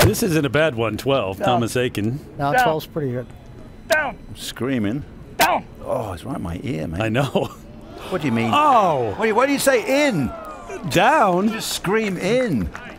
This isn't a bad one, 12. Down. Thomas Aiken. Now Down. 12's pretty good. Down. Screaming. Down. Oh, it's right in my ear, man. I know. What do you mean? Oh! Why do you say in? Down? Just scream in.